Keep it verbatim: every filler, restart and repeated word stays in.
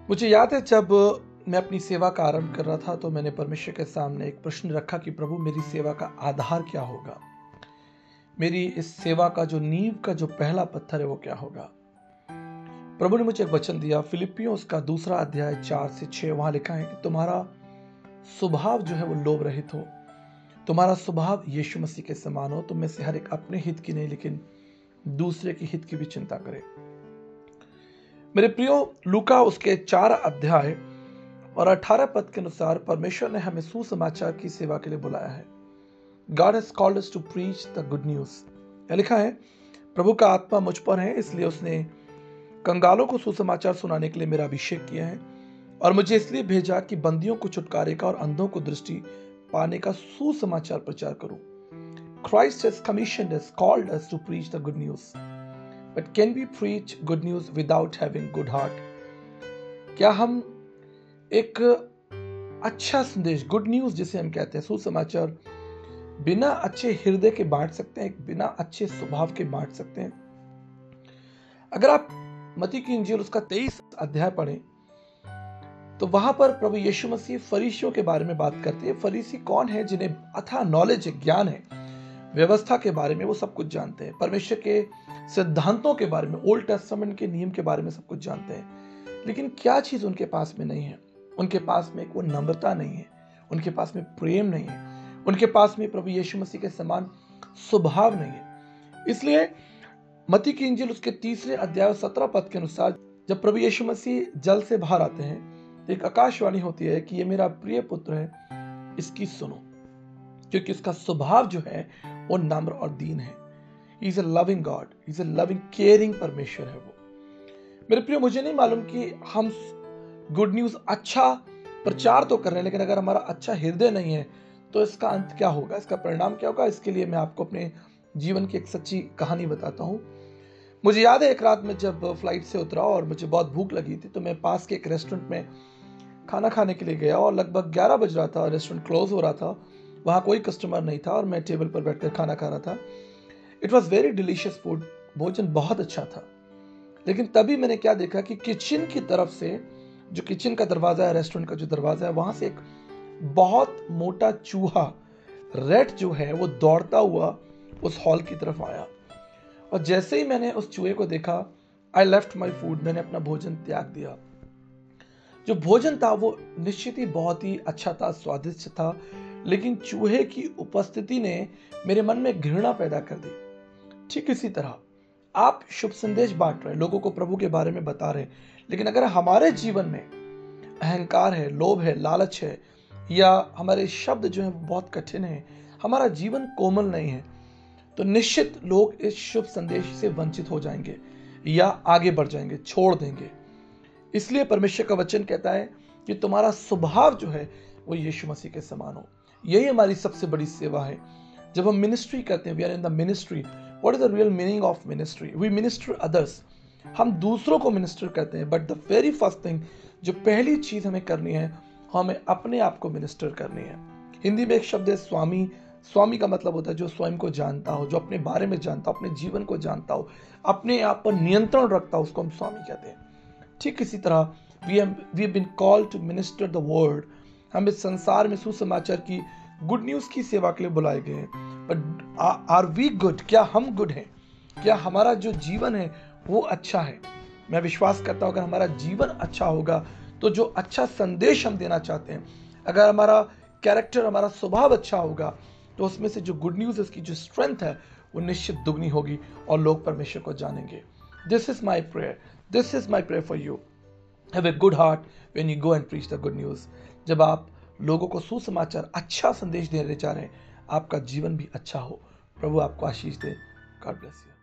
मुझे याद है जब मैं अपनी सेवा का आरंभ कर रहा था तो मैंने परमेश्वर के सामने एक प्रश्न रखा कि प्रभु मेरी सेवा का आधार क्या होगा, मेरी इस सेवा का जो नींव का जो पहला पत्थर है वो क्या होगा। प्रभु ने मुझे एक वचन दिया, फिलिपियों उसका दूसरा अध्याय चार से छह। वहां लिखा है कि तुम्हारा स्वभाव जो है वो लोभ रहित हो, तुम्हारा स्वभाव यीशु मसीह के समान हो, तुम में से हर एक अपने हित की नहीं लेकिन दूसरे के हित की भी चिंता करे। मेरे प्रियो, लूका उसके चार अध्याय और अठारह पद के अनुसार परमेश्वर ने हमें सुसमाचार की सेवा के लिए बुलाया है। God has called us to preach the good news। यह लिखा है, प्रभु का आत्मा मुझ पर है, इसलिए उसने कंगालों को सुसमाचार सुनाने के लिए मेरा अभिषेक किया है और मुझे इसलिए भेजा कि बंदियों को छुटकारे का और अंधों को दृष्टि पाने का सुसमाचार प्रचार करूं। Christ has commissioned us, called us to preach the good news। But can we preach good news without having good heart? क्या हम एक अच्छा संदेश, गुड न्यूज जिसे हम कहते हैं, सुसमाचार, बिना अच्छे हृदय के बांट सकते हैं, बिना अच्छे स्वभाव के बांट सकते हैं? अगर आप मत्ती की इंजील उसका तेईस अध्याय पढ़ें तो वहां पर प्रभु यीशु मसीह फरीसियों के बारे में बात करते हैं। फरीसी कौन है? जिन्हें अथाह नॉलेज है, ज्ञान है, व्यवस्था के बारे में वो सब कुछ जानते हैं, परमेश्वर के सिद्धांतों के बारे में, ओल्ड टेस्टामेंट के नियम के बारे में सब कुछ जानते हैं। लेकिन क्या चीज उनके पास में नहीं है? उनके पास में वो नम्रता नहीं है, उनके पास में प्रेम नहीं है, उनके पास में प्रभु यीशु मसीह के समान स्वभाव नहीं है। इसलिए मत्ती की इंजील उसके तीसरे अध्याय सत्रह पद के अनुसार जब प्रभु यीशु मसीह जल से बाहर आते हैं तो एक आकाशवाणी होती है कि ये मेरा प्रिय पुत्र है, इसकी सुनो, क्योंकि उसका स्वभाव जो है वो नम्र और दीन है। He is a loving God, He is a loving caring परमेश्वर है वो। मेरे प्रियो, मुझे नहीं मालूम कि हम गुड न्यूज अच्छा प्रचार तो कर रहे हैं, लेकिन अगर हमारा अच्छा हृदय नहीं है तो इसका अंत क्या होगा, इसका परिणाम क्या होगा? इसके लिए मैं आपको अपने जीवन की एक सच्ची कहानी बताता हूँ। मुझे याद है एक रात में जब फ्लाइट से उतरा और मुझे बहुत भूख लगी थी तो मैं पास के एक रेस्टोरेंट में खाना खाने के लिए गया और लगभग ग्यारह बज रहा था, रेस्टोरेंट क्लोज हो रहा था, वहाँ कोई कस्टमर नहीं था और मैं टेबल पर बैठकर खाना खा रहा था। It was very delicious food, भोजन बहुत अच्छा था। लेकिन तभी मैंने क्या देखा कि किचन की तरफ से, जो किचन का दरवाजा है, रेस्टोरेंट का जो दरवाजा है, वहां से एक बहुत मोटा चूहा, रैट जो है, वो दौड़ता हुआ उस हॉल की तरफ आया और जैसे ही मैंने उस चूहे को देखा, आई लेफ्ट माई फूड, मैंने अपना भोजन त्याग दिया। जो भोजन था वो निश्चित ही बहुत ही अच्छा था, स्वादिष्ट था, लेकिन चूहे की उपस्थिति ने मेरे मन में घृणा पैदा कर दी। ठीक इसी तरह आप शुभ संदेश बांट रहे हैं, लोगों को प्रभु के बारे में बता रहे हैं, लेकिन अगर हमारे जीवन में अहंकार है, लोभ है, लालच है, या हमारे शब्द जो है बहुत कठिन है, हमारा जीवन कोमल नहीं है, तो निश्चित लोग इस शुभ संदेश से वंचित हो जाएंगे या आगे बढ़ जाएंगे, छोड़ देंगे। इसलिए परमेश्वर का वचन कहता है कि तुम्हारा स्वभाव जो है वो यीशु मसीह के समान हो। यही हमारी सबसे बड़ी सेवा है। जब हम मिनिस्ट्री करते हैं, we are in the ministry. What is the real meaning of ministry? We minister others, हम दूसरों को मिनिस्टर करते हैं, but the very first thing, जो पहली चीज हमें करनी है, हमें अपने आप को मिनिस्टर करनी है। हिंदी में एक शब्द है स्वामी। स्वामी का मतलब होता है जो स्वयं को जानता हो, जो अपने बारे में जानता हो, अपने जीवन को जानता हो, अपने आप पर नियंत्रण रखता हो, उसको हम स्वामी कहते हैं। ठीक इसी तरह we have we have been called to minister the world. हम इस संसार में सुसमाचार की, गुड न्यूज की सेवा के लिए बुलाए गए हैं। But are we good? क्या हम गुड हैं? क्या हमारा जो जीवन है वो अच्छा है? मैं विश्वास करता हूं अगर हमारा जीवन अच्छा होगा तो जो अच्छा संदेश हम देना चाहते हैं, अगर हमारा कैरेक्टर, हमारा स्वभाव अच्छा होगा, तो उसमें से जो गुड न्यूज, इसकी जो स्ट्रेंथ है वो निश्चित दुगनी होगी और लोग परमेश्वर को जानेंगे। This is my prayer, this is my prayer for you. Have a good heart when you go and preach the good news. जब आप लोगों को सुसमाचार, अच्छा संदेश देने जा रहे हैं, आपका जीवन भी अच्छा हो। प्रभु आपको आशीष दे। God bless you.